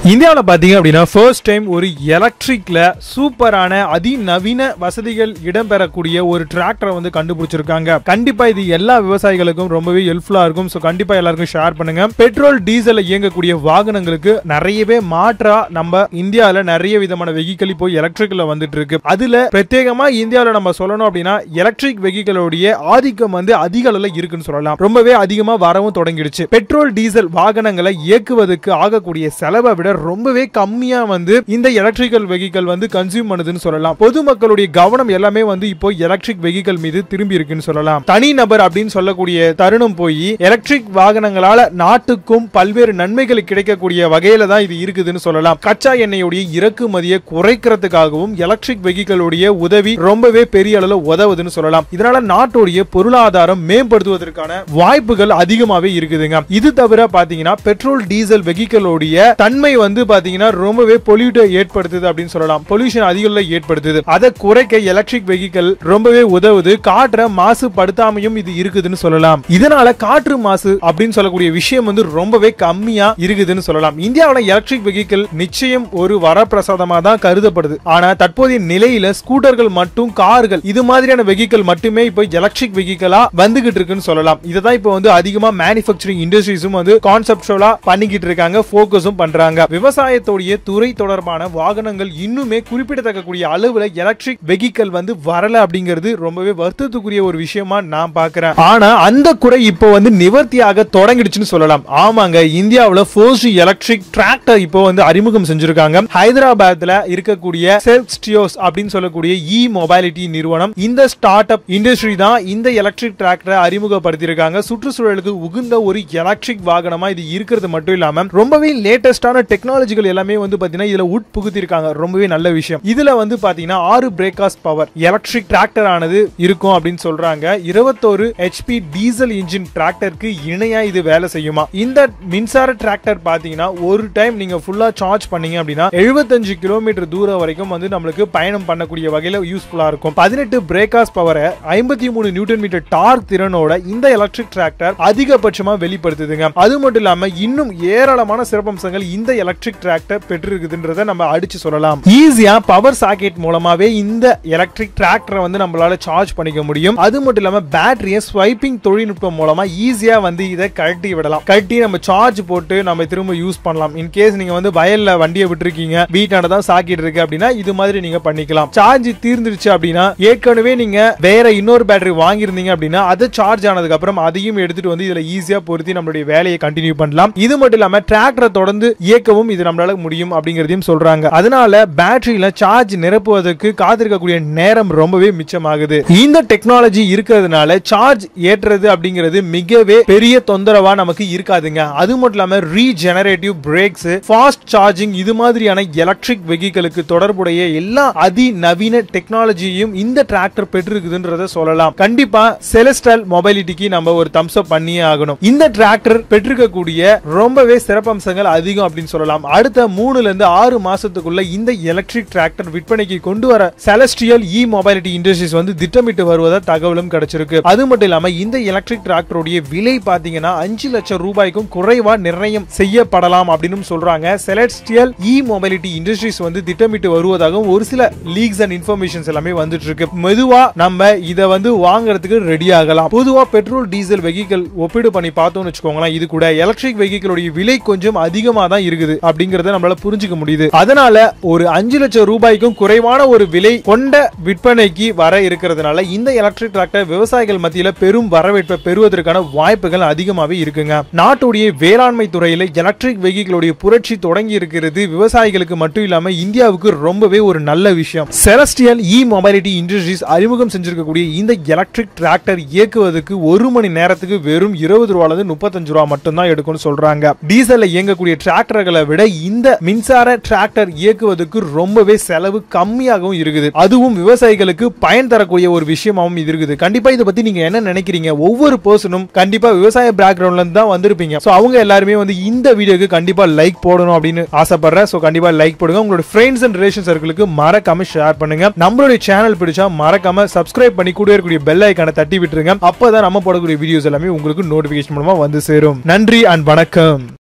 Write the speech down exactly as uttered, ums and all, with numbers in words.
இந்தியாவில் பார்த்தீங்க அப்படின்னா ஃபர்ஸ்ட் டைம் ஒரு எலக்ட்ரிக்ல சூப்பரான அதிநவீன வசதிகள் இடம்பெறக்கூடிய ஒரு டிராக்டரை வந்து கண்டுபிடிச்சிருக்காங்க. கண்டிப்பா இது எல்லா விவசாயிகளுக்கும் ரொம்பவே ஹெல்ப்ஃபுல்லா இருக்கும். ஸோ கண்டிப்பா எல்லாருக்கும் ஷேர் பண்ணுங்க. பெட்ரோல் டீசல் இயங்கக்கூடிய வாகனங்களுக்கு நிறையவே மாற்றா நம்ம இந்தியாவில் நிறைய விதமான வெஹிக்கிள் இப்போ எலக்ட்ரிக்ல வந்துட்டு இருக்கு. அதுல பிரத்யேகமா இந்தியாவில் நம்ம சொல்லணும் அப்படின்னா எலக்ட்ரிக் வெஹிக்கிளோடைய ஆதிக்கம் வந்து அதிக அளவில் இருக்குன்னு சொல்லலாம். ரொம்பவே அதிகமா வரவும் தொடங்கிடுச்சு. பெட்ரோல் டீசல் வாகனங்களை இயக்குவதற்கு ஆகக்கூடிய செலவை விட ரொம்பவே கம்மியா வந்து இந்த எலக்ட்ரிக்கல் வெஹிக்கிள் வந்து கன்சியூம் பண்ணுதுன்னு சொல்லலாம். பொதுமக்களுடைய கவனம் எல்லாமே வந்து இப்போ எலக்ட்ரிக் வெஹிக்கிள் மீது திரும்பி இருக்குன்னு சொல்லலாம். தனி நபர் அப்படின்னு சொல்லக்கூடிய தருணம் போய் எலக்ட்ரிக் வாகனங்களால நாட்டுக்கும் பல்வேறு நன்மைகள் கிடைக்கக்கூடிய வகையில தான் இது இருக்குதுன்னு சொல்லலாம். கச்சா எண்ணெயுடைய இறக்குமதியை குறைக்கிறதுக்காகவும் எலக்ட்ரிக் வெஹிக்கிளுடைய உதவி ரொம்பவே பெரிய அளவில் உதவுதுன்னு சொல்லலாம். இதனால நாட்டுடைய பொருளாதாரம் மேம்படுத்துவதற்கான வாய்ப்புகள் அதிகமாவே இருக்குதுங்க. இது தவிர பாத்தீங்கன்னா பெட்ரோல் டீசல் வெஹிக்கிளோடைய தன்மை வந்து பாத்தீங்கன்னா ரொம்பவே பொல்யூட்டை ஏற்படுத்துது அப்படின்னு சொல்லலாம். பொல்யூஷன் அதிக ஏற்படுத்துது. அதை குறைக்க எலக்ட்ரிக் வெஹிக்கிள் ரொம்பவே உதவுது. காற்ற மாசுபடுத்தாமையும் இது இருக்குதுன்னு சொல்லலாம். இதனால காற்று மாசு அப்படின்னு சொல்லக்கூடிய விஷயம் வந்து ரொம்பவே கம்மியா இருக்குதுன்னு சொல்லலாம். இந்தியாவில் எலக்ட்ரிக் வெஹிக்கிள் நிச்சயம் ஒரு வரப்பிரசாதமா தான் கருதப்படுது. ஆனா தற்போதைய நிலையில ஸ்கூட்டர்கள் மற்றும் கார்கள் இது மாதிரியான வெஹிக்கிள் மட்டுமே இப்போ எலக்ட்ரிக் வெஹிக்கிளா வந்துகிட்டு இருக்குன்னு சொல்லலாம். இதுதான் இப்போ வந்து அதிகமா மேனுஃபேக்சரிங் இண்டஸ்ட்ரீஸும் வந்து கான்செப்சுவலா பண்ணிக்கிட்டு இருக்காங்க, ஃபோக்கஸும் பண்றாங்க. விவசாயத்தோடைய துறை தொடர்பான வாகனங்கள் இன்னுமே குறிப்பிடத்தக்கக்கூடிய அளவுல எலக்ட்ரிக் வெஹிக்கிள் வந்து வரல அப்படிங்கிறது ரொம்பவே வருத்தத்துக்குரிய ஒரு விஷயமா நான் பார்க்கிறேன். ஆனா அந்த குறை இப்போ வந்து நிவர்த்தியாக தொடங்கிடுச்சுன்னு சொல்லலாம். ஆமாங்க, இந்தியாவுல ஃபர்ஸ்ட் எலக்ட்ரிக் டிராக்டர் இப்போ வந்து அறிமுகம் செஞ்சிருக்காங்க. ஹைதராபாத்ல இருக்கக்கூடிய செல்ஸ்டியோஸ் அப்படின்னு சொல்லக்கூடிய இ மொபைலிட்டி நிறுவனம், இந்த ஸ்டார்ட் அப் இண்டஸ்ட்ரி தான் இந்த எலக்ட்ரிக் டிராக்டரை அறிமுகப்படுத்தியிருக்காங்க. சுற்றுச்சூழலுக்கு உகந்த ஒரு எலக்ட்ரிக் வாகனமா இது இருக்கிறது மட்டும் இல்லாம ரொம்பவே லேட்டஸ்டான டெக்னாலஜிகள் எல்லாமே வந்து பாத்தீங்கன்னா இதுல உட்புகுத்திருக்காங்க. ரொம்பவே நல்ல விஷயம். இதுல வந்து பாத்தீங்கன்னா ஆறு பிரேக்காஸ் பவர் எலக்ட்ரிக் டிராக்டர் ஆனது இருக்கும் அப்படின்னு சொல்றாங்க. இருபத்தொரு ஹெச்பி டீசல் இன்ஜின் டிராக்டருக்கு இணையா இது வேலை செய்யுமா. இந்த மின்சார டிராக்டர் பாத்தீங்கன்னா ஒரு டைம் நீங்க ஃபுல்லா சார்ஜ் பண்ணீங்க அப்படின்னா எழுபத்தஞ்சு கிலோமீட்டர் தூரம் வரைக்கும் வந்து நம்மளுக்கு பயணம் பண்ணக்கூடிய வகையில யூஸ்ஃபுல்லா இருக்கும். பதினெட்டு பிரேக்காஸ் பவரை ஐம்பத்தி மூணு நியூட்டன் மீட்டர் டார்க் திறனோட இந்த எலக்ட்ரிக் டிராக்டர் அதிகபட்சமா வெளிப்படுத்துதுங்க. அது மட்டும் இல்லாம இன்னும் ஏராளமான சிறப்பம்சங்கள் இந்த எலக்ட்ரிக் டிராக்டர் பெற்றிருக்குதுன்றதை நம்ம அடிச்சு சொல்லலாம். ஈஸியா பவர் சாக்கெட் மூலமாவே இந்த எலக்ட்ரிக் டிராக்டரை வந்து நம்மளால சார்ஜ் பண்ணிக்க முடியும். அது மட்டும் இல்லாம பேட்டரியை ஸ்வைப்பிங் தொழில்நுட்பம் மூலமா ஈஸியா வந்து இதை கழட்டி விடலாம். கழட்டி நம்ம சார்ஜ் போட்டு நம்ம திரும்ப யூஸ் பண்ணலாம். இன் கேஸ் நீங்க வந்து வயல்ல வண்டியை விட்டுருக்கீங்க, வீட்டான தான் சாக்கெட் இருக்கு அப்படின்னா இது மாதிரி நீங்க பண்ணிக்கலாம். சார்ஜ் தீர்ந்துருச்சு அப்படின்னா ஏற்கனவே நீங்க வேற இன்னொரு பேட்டரி வாங்கியிருந்தீங்க அப்படின்னா அது சார்ஜ் ஆனதுக்கு அப்புறம் அதையும் எடுத்துட்டு வந்து இதுல ஈஸியா பொருத்தி நம்மளுடைய வேலையை கண்டினியூ பண்ணலாம். இது மட்டும் இல்லாம டிராக்டரை தொடர்ந்து இயக்கவும் இது நம்மளால முடியும் அப்படிங்கறதையும் சொல்றாங்க. அதனால பேட்டரியில சார்ஜ் நிரப்புவதற்கு காத்திருக்கக்கூடிய நேரம் ரொம்பவே மிச்சமாகுது. இந்த டெக்னாலஜி இருக்கிறதுனால சார்ஜ் ஏற்றுறது அப்படிங்கிறது மிகவே பெரிய தொந்தரவா நமக்கு இருக்காதுங்க. அது மட்டும் இல்லாம ரீஜெனரேட்டிவ் பிரேக்ஸ், ஃபாஸ்ட் சார்ஜிங் இது மாதிரியான எலக்ட்ரிக் வெஹிக்கிளுக்கு தொடர்புடைய எல்லா அதிநவீன டெக்னாலஜியும் இந்த டிராக்டர் பெற்றிருக்குதுன்றத சொல்லலாம். கண்டிப்பா செலஸ்டல் மொபைலிட்டிக்கு நம்ம ஒரு தம்ஸ் அப் பண்ணியே ஆகணும். இந்த டிராக்டர் பெற்றிருக்கக்கூடிய ரொம்பவே சிறப்பம்சங்கள் அதிகம் அப்படின்னு சொல்லலாம். அடுத்த மூணுல இருந்து ஆறு மாசத்துக்குள்ள இந்த எலக்ட்ரிக் டிராக்டர் விற்பனைக்கு கொண்டு வர செலஸ்டியல் இ மொபைலிட்டி இண்டஸ்ட்ரீஸ் வந்து திட்டமிட்டு வருவதா தகவலும் கிடைச்சிருக்கு. அது மட்டும் இல்லாம இந்த எலக்ட்ரிக் டிராக்டருடைய விலை பாத்தீங்கன்னா அஞ்சு லட்சம் ரூபாய்க்கும் குறைவா நிர்ணயம் செய்யப்படலாம் அப்படின்னு சொல்றாங்க. செலஸ்டியல் இ மொபைலிட்டி இண்டஸ்ட்ரீஸ் வந்து திட்டமிட்டு வருவதாகவும் ஒரு சில லீக்ஸ் அண்ட் இன்ஃபர்மேஷன்ஸ் எல்லாமே வந்துட்டு இருக்கு. மெதுவா நம்ம இதை வந்து வாங்குறதுக்கு ரெடி ஆகலாம். பொதுவா பெட்ரோல் டீசல் வெஹிக்கிள் ஒப்பீடு பண்ணி பார்த்தோம்னு வச்சுக்கோங்களேன், இது கூட எலக்ட்ரிக் வெஹிக்கிளுடைய விலை கொஞ்சம் அதிகமா தான் இருக்குது அப்படிங்கறத நம்மளால புரிஞ்சுக்க முடியுது. அதனால ஒரு அஞ்சு லட்சம் ரூபாய்க்கும் குறைவான ஒரு விலை கொண்ட விற்பனைக்கு வர இருக்கிறதுனால இந்த எலக்ட்ரிக் டிராக்டர் விவசாயிகள் மத்தியில பெரும் வரவேற்பை பெறுவதற்கான வாய்ப்புகள் அதிகமாவே இருக்குங்க. நாட்டுடைய வேளாண்மை துறையில எலக்ட்ரிக் வெஹிக்கிளுடைய புரட்சி தொடங்கி இருக்கிறது. விவசாயிகளுக்கு மட்டும் இல்லாம இந்தியாவுக்கு ரொம்பவே ஒரு நல்ல விஷயம். செலஸ்டியல் இ மொபைலிட்டி இண்டஸ்ட்ரீஸ் அறிமுகம் செஞ்சிருக்கக்கூடிய இந்த எலக்ட்ரிக் டிராக்டர் இயக்குவதற்கு ஒரு மணி நேரத்துக்கு வெறும் இருபது ரூபாயில இருந்து முப்பத்தஞ்சு ரூபாய் மட்டும் தான் எடுக்கும்னு சொல்றாங்க. டீசல்ல இயங்கக்கூடிய டிராக்டர்களை விட இந்த மின்சார டிராக்டர் இயக்குவதற்கு ரொம்பவே செலவு கம்மியாகவும் இருக்குது. அதுவும் விவசாயிகளுக்கு பயன் தரக்கூடிய ஒரு விஷயமாவும் இது இருக்குது. கண்டிப்பா இதை பத்தி நீங்க என்ன நினைக்கிறீங்க? ஒவ்வொரு பர்சனும் கண்டிப்பா விவசாய பேக்ரவுண்ட்ல இருந்து தான் வந்திருப்பீங்க. சோ அவங்க எல்லாருமே வந்து இந்த வீடியோக்கு கண்டிப்பா லைக் போடணும் அப்படின்னு ஆசைப்படுறேன். சோ கண்டிப்பா லைக் போடுங்க. உங்களோட ஃப்ரெண்ட்ஸ் அண்ட் ரிலேஷன் சர்க்கிளுக்கு மறக்காம ஷேர் பண்ணுங்க. நம்மளுடைய சேனல் பிடிச்சா மறக்காம சப்ஸ்கிரைப் பண்ணி கூட இருக்கக்கூடிய பெல் ஐகானை தட்டி விட்டுருங்க. அப்பதான் நம்ம போடக்கூடிய வீடியோஸ் எல்லாமே உங்களுக்கு நோட்டிபிகேஷன் மூலமா வந்து சேரும். நன்றி அண்ட் வணக்கம்.